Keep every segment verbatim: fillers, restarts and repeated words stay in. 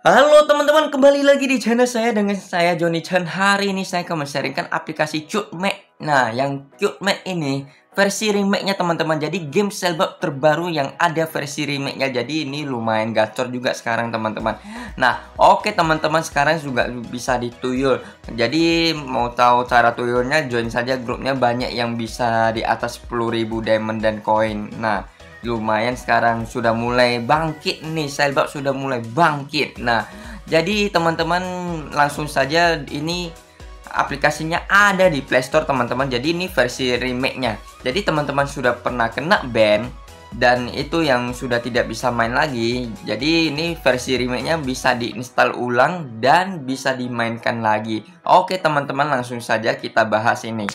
Halo teman-teman, kembali lagi di channel saya dengan saya Johnny Chan. Hari ini saya akan men-sharingkan aplikasi CuteMate. Nah, yang CuteMate ini versi remake-nya teman-teman. Jadi game Selbab terbaru yang ada versi remake-nya. Jadi ini lumayan gacor juga sekarang teman-teman. Nah, oke teman-teman, sekarang juga bisa dituyul. Jadi mau tahu cara tuyulnya, join saja grupnya, banyak yang bisa di atas sepuluh ribu diamond dan koin. Nah, lumayan sekarang sudah mulai bangkit nih, Selbab sudah mulai bangkit. Nah, jadi teman-teman langsung saja, ini aplikasinya ada di Play Store teman-teman. Jadi ini versi remake-nya. Jadi teman-teman sudah pernah kena ban dan itu yang sudah tidak bisa main lagi. Jadi ini versi remake-nya bisa diinstal ulang dan bisa dimainkan lagi. Oke teman-teman, langsung saja kita bahas ini.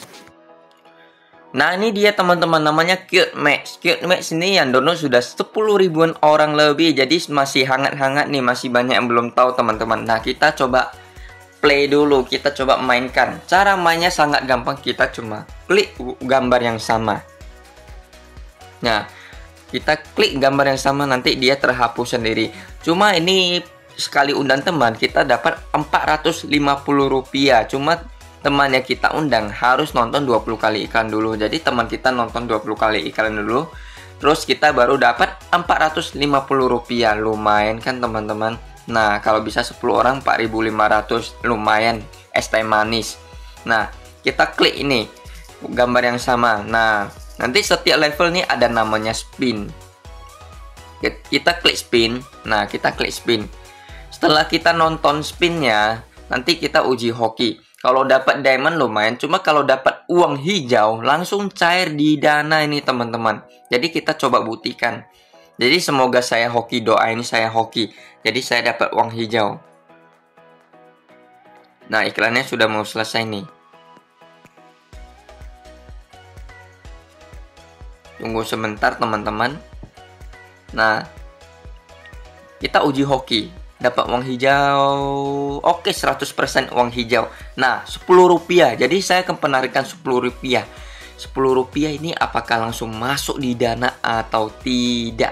Nah, ini dia teman-teman, namanya CuteMate. CuteMate ini yang download sudah sepuluh ribuan orang lebih. Jadi masih hangat-hangat nih, masih banyak yang belum tahu teman-teman. Nah, kita coba play dulu, kita coba mainkan. Cara mainnya sangat gampang, kita cuma klik gambar yang sama. Nah, kita klik gambar yang sama, nanti dia terhapus sendiri. Cuma ini sekali undang teman, kita dapat empat ratus lima puluh rupiah. Cuma teman yang kita undang harus nonton dua puluh kali iklan dulu. Jadi teman kita nonton dua puluh kali iklan dulu, terus kita baru dapat empat ratus lima puluh rupiah. Lumayan kan teman-teman. Nah, kalau bisa sepuluh orang empat ribu lima ratus, lumayan, es teh manis. Nah, kita klik ini gambar yang sama. Nah, nanti setiap level nih ada namanya spin. Kita klik spin. Nah, kita klik spin. Setelah kita nonton spinnya, nanti kita uji hoki. Kalau dapat diamond lumayan, cuma kalau dapat uang hijau langsung cair di Dana ini teman-teman. Jadi kita coba buktikan. Jadi semoga saya hoki, doa ini saya hoki. Jadi saya dapat uang hijau. Nah, iklannya sudah mau selesai nih. Tunggu sebentar teman-teman. Nah, kita uji hoki. Dapat uang hijau. Oke, seratus persen uang hijau. Nah, sepuluh rupiah. Jadi saya akan penarikan sepuluh rupiah. sepuluh rupiah ini apakah langsung masuk di Dana atau tidak?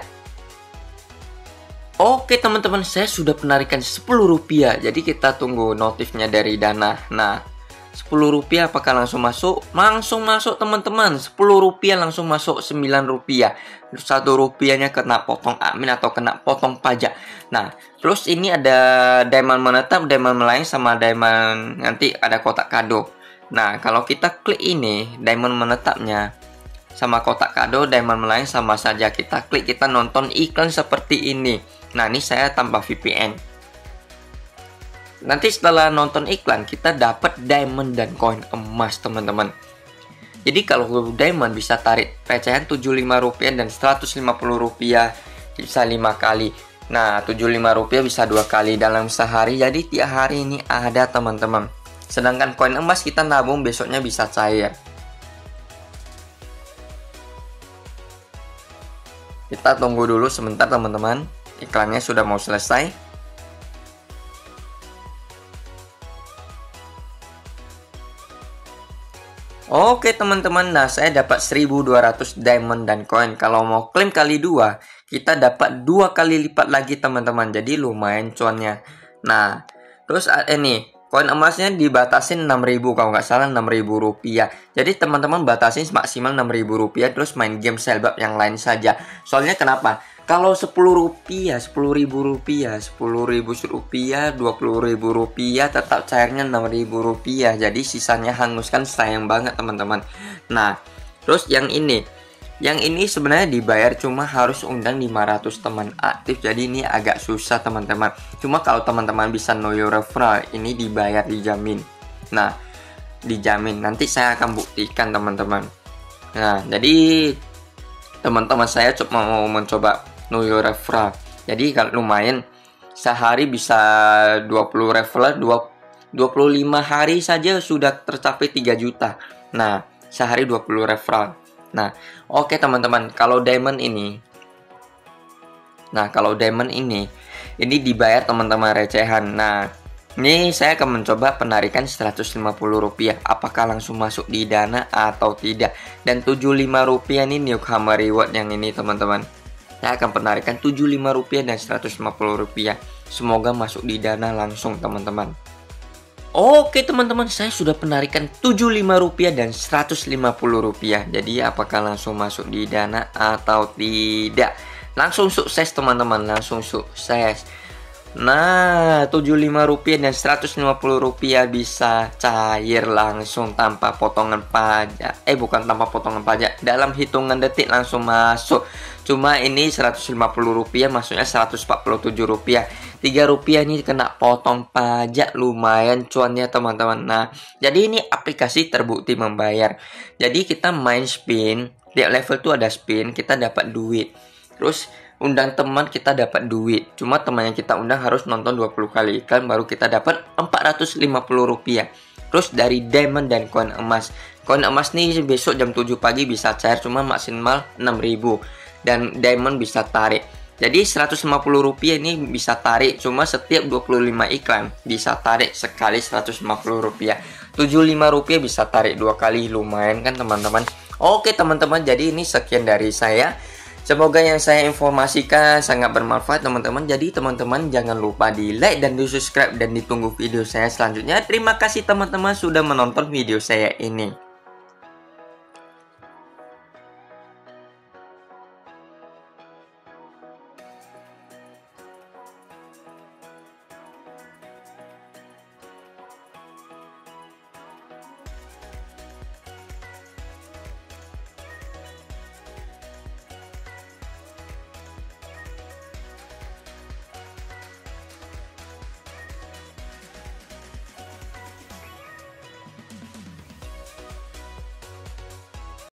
Oke teman-teman, saya sudah penarikan sepuluh rupiah. Jadi kita tunggu notifnya dari Dana. Nah, sepuluh rupiah apakah langsung masuk? Langsung masuk teman-teman. sepuluh rupiah langsung masuk, sembilan rupiah. satu rupiahnya kena potong admin atau kena potong pajak. Nah, terus ini ada diamond menetap, diamond melayang, sama diamond nanti ada kotak kado. Nah, kalau kita klik ini diamond menetapnya sama kotak kado, diamond melayang sama saja. Kita klik, kita nonton iklan seperti ini. Nah, ini saya tambah V P N. Nanti setelah nonton iklan kita dapat diamond dan koin emas teman-teman. Jadi kalau diamond bisa tarik recehan tujuh puluh lima rupiah dan seratus lima puluh rupiah bisa lima kali. Nah, tujuh puluh lima rupiah bisa dua kali dalam sehari. Jadi tiap hari ini ada teman-teman. Sedangkan koin emas kita nabung besoknya bisa cair. Kita tunggu dulu sebentar teman-teman. Iklannya sudah mau selesai. Oke teman-teman, nah saya dapat seribu dua ratus diamond dan koin. Kalau mau klaim kali dua, kita dapat dua kali lipat lagi teman-teman. Jadi lumayan cuannya. Nah, terus ini koin emasnya dibatasin enam ribu, kalau nggak salah enam ribu rupiah. Jadi teman-teman batasin maksimal enam ribu rupiah, terus main game Selbab yang lain saja. Soalnya kenapa? Kalau sepuluh rupiah, sepuluh ribu rupiah, sepuluh ribu rupiah, dua puluh ribu rupiah, tetap cairnya enam ribu rupiah. Jadi sisanya hanguskan, sayang banget teman-teman. Nah, terus yang ini. Yang ini sebenarnya dibayar, cuma harus undang lima ratus teman aktif. Jadi ini agak susah teman-teman. Cuma kalau teman-teman bisa know your referral, ini dibayar, dijamin. Nah, dijamin. Nanti saya akan buktikan teman-teman. Nah, jadi teman-teman saya coba mau mencoba know your referral. Jadi kalau lumayan, sehari bisa dua puluh referral, dua puluh lima hari saja sudah tercapai tiga juta. Nah, sehari dua puluh referral. Nah, oke teman-teman, kalau diamond ini Nah, kalau diamond ini ini dibayar teman-teman recehan. Nah, ini saya akan mencoba penarikan seratus lima puluh rupiah. Apakah langsung masuk di Dana atau tidak? Dan tujuh puluh lima rupiah ini newcomer reward yang ini teman-teman. saya akan penarikan tujuh puluh lima rupiah dan seratus lima puluh rupiah. Semoga masuk di dana langsung teman-teman. Oke teman-teman, saya sudah penarikan tujuh puluh lima rupiah dan seratus lima puluh rupiah. Jadi apakah langsung masuk di dana atau tidak? Langsung sukses teman-teman, langsung sukses. Nah, tujuh puluh lima rupiah dan seratus lima puluh rupiah bisa cair langsung tanpa potongan pajak. Eh, bukan tanpa potongan pajak, dalam hitungan detik langsung masuk. Cuma ini seratus lima puluh rupiah maksudnya seratus empat puluh tujuh rupiah. tiga rupiah ini kena potong pajak, lumayan cuannya teman-teman. Nah, jadi ini aplikasi terbukti membayar. Jadi kita main spin, tiap level tuh ada spin, kita dapat duit. Terus undang teman, kita dapat duit. Cuma teman yang kita undang harus nonton dua puluh kali iklan baru kita dapat empat ratus lima puluh rupiah. Terus dari diamond dan koin emas. Koin emas nih besok jam tujuh pagi bisa cair, cuma maksimal enam ribu. Dan diamond bisa tarik. Jadi seratus lima puluh rupiah ini bisa tarik, cuma setiap dua puluh lima iklan bisa tarik sekali seratus lima puluh rupiah. tujuh puluh lima rupiah bisa tarik dua kali, lumayan kan teman-teman. Oke teman-teman, jadi ini sekian dari saya. Semoga yang saya informasikan sangat bermanfaat teman-teman. Jadi teman-teman jangan lupa di like dan di subscribe dan ditunggu video saya selanjutnya. Terima kasih teman-teman sudah menonton video saya ini.